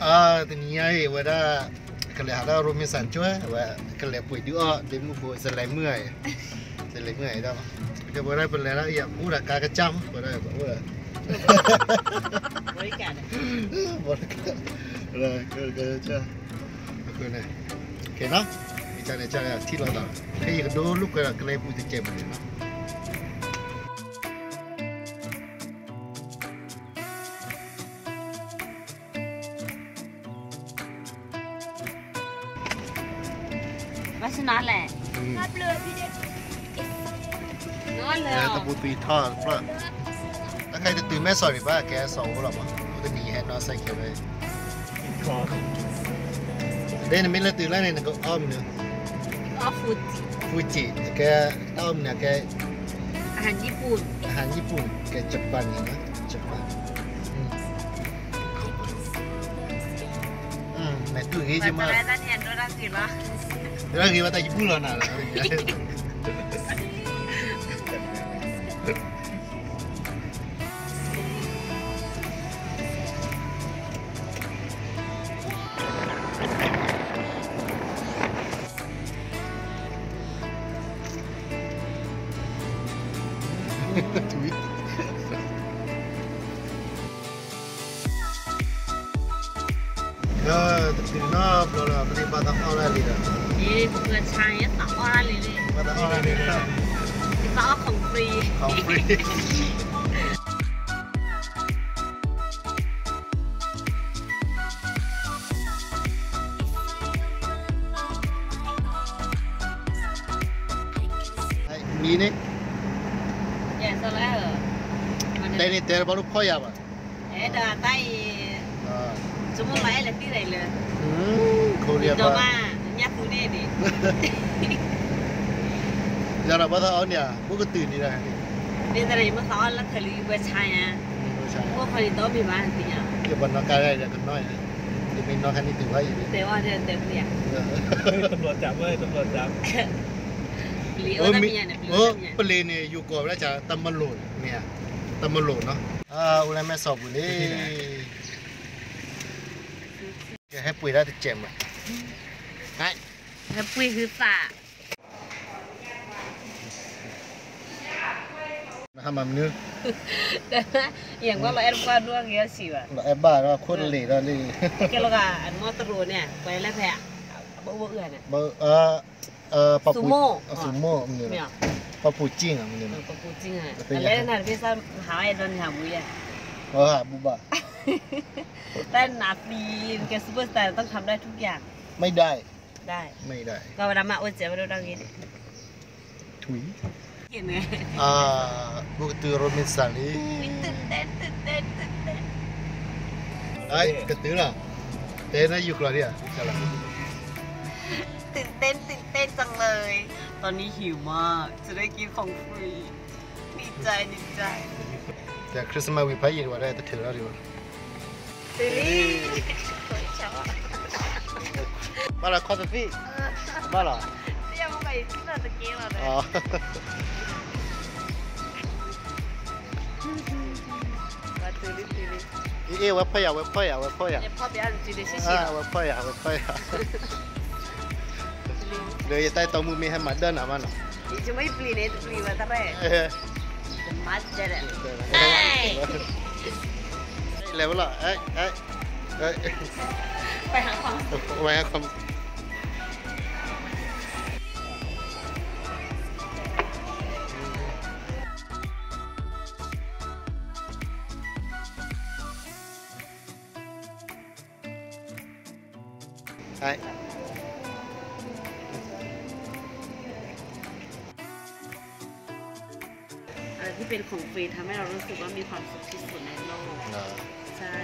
Tenia wada kalau ada rumah sancho kalau punya demo buat selai muai dah. Kita boleh berlera ya udah kagak boleh. Berikan. Boleh kagak Oke nih. Oke nah. Cara tidur dah. Kayak dulu kalau punya jam ni. Masih nolak. Nolak. Tapi tu itu pula. Tak kaya tu macam sorry bah, kaya sawo lah mah. Tu ni hen nasi kaya. Dia ni mila tu lah ni nak ni. Fuji. Kaya ni kaya. Ahan Jepun. Ahan Jepun kaya Jepun ni lah. Jepun. Nah tu ni je mah. Pasal tadi ada orang gila. Orang gila tak Jepun lah nak. Tweet. Ya, terkena pula beli batang orang ni dah. Ini bukan cahaya tak orang ni. Batang orang ni dah. Kita akan free. Free. Ni ni. Ya, salah. Đây ni ter baru kau ya ba? Dah tay. Semua lain lagi dah le. Korea ba. Cuma nyak tu ni. Jangan apa tahu ni bukan tu ni dah. Ni tadi masa awal kali buat cahaya. Bukan kali tahu biar nanti ya. Dia benar kaya dia kenal. Dia minat kan itu bayi. Dewa dia dia. ตำรวจจับเว้ยตำรวจจับ beli orang punya ni. Beli ni you go belajar tamalun ni tamalun no. Ulai mesok boleh. Ya happy dah terjem. Hai. Happy คือสา Hamam ni. อย่างว่าเราแอดว่าด้วยเงี้ยสิวะ Lah eba dah kot le dah le. แกเราก็อันมอเตอร์รูเนี่ยไปแล้วแพ้บ่เอื้อเนี่ย papu Sumo. Sumo ni. เนี่ย Papu cing ni. ปะปูจริงอ่ะแล้วนั่นพี่ซ้ำหาไอ้โดนหาบุยอ่ะ Buba. แต่หนาปีนแกซุปเปอร์สตาร์ต้องทำได้ทุกอย่างไม่ได้ได้ไม่ได้ก็เวลามาโอเจ๋อมาดูดังนี้ถุยกินไงบุกตือโรมินสันนี่ตื่นเต้นไอ้กระตือล่ะเต้นนะอยู่กลางเนี่ยใช่หรอตื่นเต้นจังเลย ตอนนี้หิวมากจะได้กินของฟรีดีใจแต่คริสต์มาสวิพายอยู่ว่าได้แต่ถือแล้วดีกว่าตื่นลี่ชอบมาละคอฟฟี่มาละยังไปที่เราตะกี้เราเลยอ๋อมาตื่นลี่เว็บพ่อยเดี๋ยวพ่อไปอ่านจีเดชิชิเว็บพ่อยเดี๋ยวใต้โต๊ะมือมีให้มาเดินอ่ะมันนี่จะไม่ปลีเนี่ยปลีมาตั้งแต่มาเจอเลยเร็วละไปหาความไว้ให้ความใช่อะไรที่เป็นของฟรีทำให้เรารู้สึกว่ามีความสุขที่สุดในโลกใช่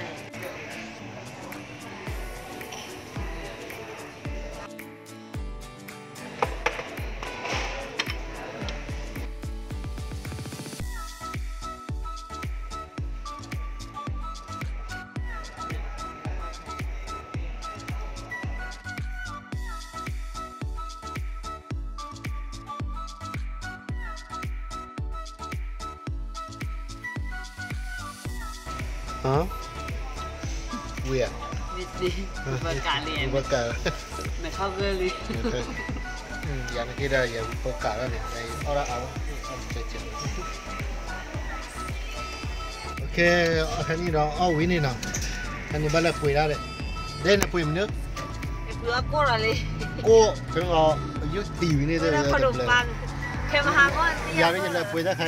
ฮะเวียวิตดีประกาศเรียนประกาศไม่เข้าเกินเลยอย่างนี้ได้อย่างประกาศแล้วเนี่ยในเอาละเอาเจ็ดโอเคอันนี้เราเอาวินี่เนาะอันนี้บ้านเราปุ๋ยได้เลยเด่นปุ๋ยมันเนื้อไอ้เพื่อกูอะไรกูเพิ่งเอายุติวินี่เพื่ได้อขนมปังเคมาหาก่อนอย่าไม่จะเลยปุ๋ยได้ใคร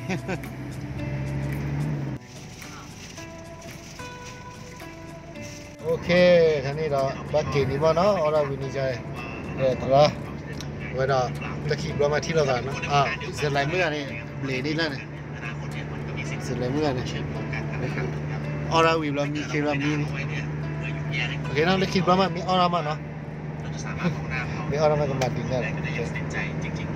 โอเคท่านี้เราบักเกนี่บ้านเนาะเอาละวินี่ใจตัวละเวลาตะขีบเรามาที่เรากันนะเสร็จไรเมื่อนี่เบลนี่แล้วเนี่ยเสร็จไรเมื่อเนี่ยออราวิบเรามีเคเรามีนี่โอเคนะตะขีบเรามามีออรามาเนาะมีออรามากับมาดิ้งได้เลย